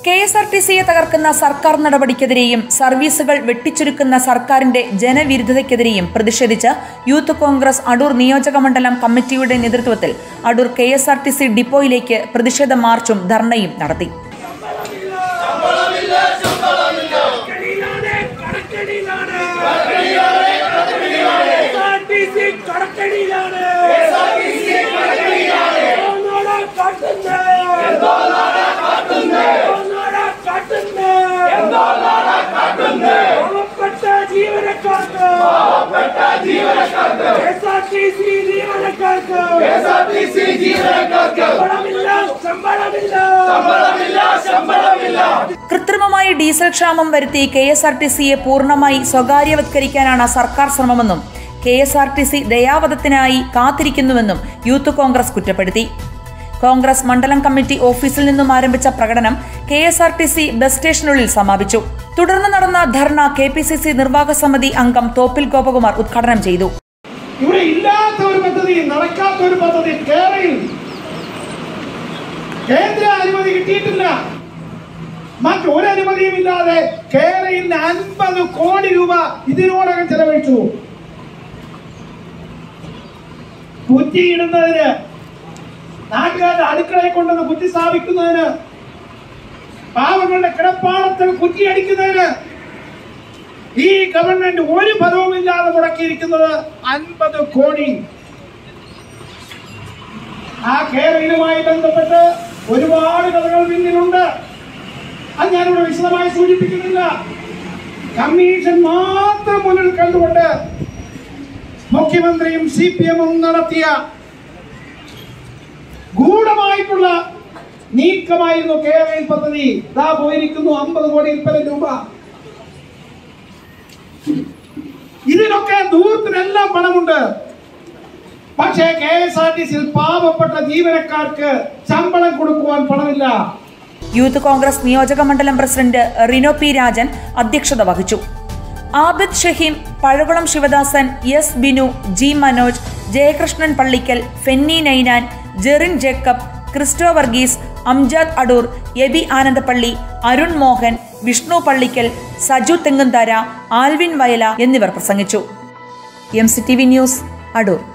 KSRTCയെ തകർക്കുന്ന സർക്കാർ നടപടിക്കെതിരെയും സർവീസുകൾ വെട്ടിച്ചുരുക്കുന്ന സർക്കാരിന്റെ ജനവിരുദ്ധതയ്ക്കെതിരെയും പ്രതിഷേധിച്ച് യൂത്ത് കോൺഗ്രസ് അടൂർ നിയോജകമണ്ഡലം കമ്മിറ്റിയുടെ നേതൃത്വത്തിൽ അടൂർ KSRTC ഡിപ്പോയിലേക്ക് പ്രതിഷേധ മാർച്ചും ധർണയും നടത്തി. കൃത്രിമമായി ഡീസൽ ക്ഷാമം വരുത്തി KSRTCയെ പൂർണ്ണമായി സ്വകാര്യവത്കരിക്കാനാണ് സർക്കാർ ശ്രമമെന്നും KSRTC ദയാവധത്തിനായി കാത്തിരിക്കുന്നുവെന്നും യൂത്ത് കോൺഗ്രസ് കുറ്റപ്പെടുത്തി. കോൺഗ്രസ് മണ്ഡലം കമ്മിറ്റി ഓഫീസിൽ നിന്നും ആരംഭിച്ച പ്രകടനം KSRTC ബസ് സ്റ്റേഷനുള്ളിൽ സമാപിച്ചു. തുടർന്ന് നടന്ന ധർണ KPCC നിർവാഹക സമിതി അംഗം തോപ്പിൽ ഗോപകുമാർ ഉദ്ഘാടനം ചെയ്തു. ഇവിടെ ഇല്ലാത്ത ഒരു പദ്ധതി, നടക്കാത്ത ഒരു പദ്ധതി കേരളയിൽ കേന്ദ്ര അനുമതി കിട്ടിയിട്ടില്ല. മറ്റൊരു അനുമതിയും ഇല്ലാതെ കേരളയിൽ 50 കോടി രൂപ ഇതിനോടകം ചെലവഴിച്ചു. കുറ്റിയിടുന്നതിന്, നാട്ടുകാരുടെ അടുക്കളയെ കൊണ്ടുവന്ന് കുറ്റി സ്ഥാപിക്കുന്നതിന്, പാവങ്ങളുടെ കിടപ്പാടത്തിൽ കുറ്റിയടിക്കുന്നതിന് ഈ ഗവൺമെന്റ് ഒരു ഫലവുമില്ലാതെ മുടക്കിയിരിക്കുന്നത് 50 കോടി. ആ കേരളവുമായി ബന്ധപ്പെട്ട് ഒരുപാട് കഥകൾ പിന്നിലുണ്ട്. അത് ഞാനിവിടെ വിശദമായി സൂചിപ്പിക്കുന്നില്ല. കമ്മീഷൻ മാത്രം മുന്നിൽ കണ്ടുകൊണ്ട് മുഖ്യമന്ത്രിയും CPM-ഉം നടത്തിയ ഗൂഢമായിട്ടുള്ള നീക്കമായിരുന്നു കേരളയിൽ പദ്ധതി. ദാ പോയിരിക്കുന്നു 50 കോടിയിൽ പരം രൂപ. ഇതിനൊക്കെ ദൂരത്തിനെല്ലാം പണമുണ്ട്. പക്ഷേ KSRTCയിൽ പാവപ്പെട്ട ജീവനക്കാർക്ക് ശമ്പളം കൊടുക്കുവാൻ പണമില്ല. യൂത്ത് കോൺഗ്രസ് നിയോജക മണ്ഡലം പ്രസിഡന്റ് റിനോ P. രാജൻ അധ്യക്ഷത വഹിച്ചു. ആബിദ് ഷഹീം, പഴകുളം ശിവദാസൻ, S. ബിനു, G. മനോജ്, ജയകൃഷ്ണൻ പള്ളിക്കൽ, ഫെന്നി നൈനാൻ, ജെറിൻ ജേക്കബ്, ക്രിസ്റ്റോ വർഗീസ്, അംജാദ് അടൂർ, എബി ആനന്ദപ്പള്ളി, അരുൺ മോഹൻ, വിഷ്ണു പള്ളിക്കൽ, സജു തെങ്ങുംതാര, ആൽവിൻ വയല എന്നിവർ പ്രസംഗിച്ചു. MCTV news, Adoor.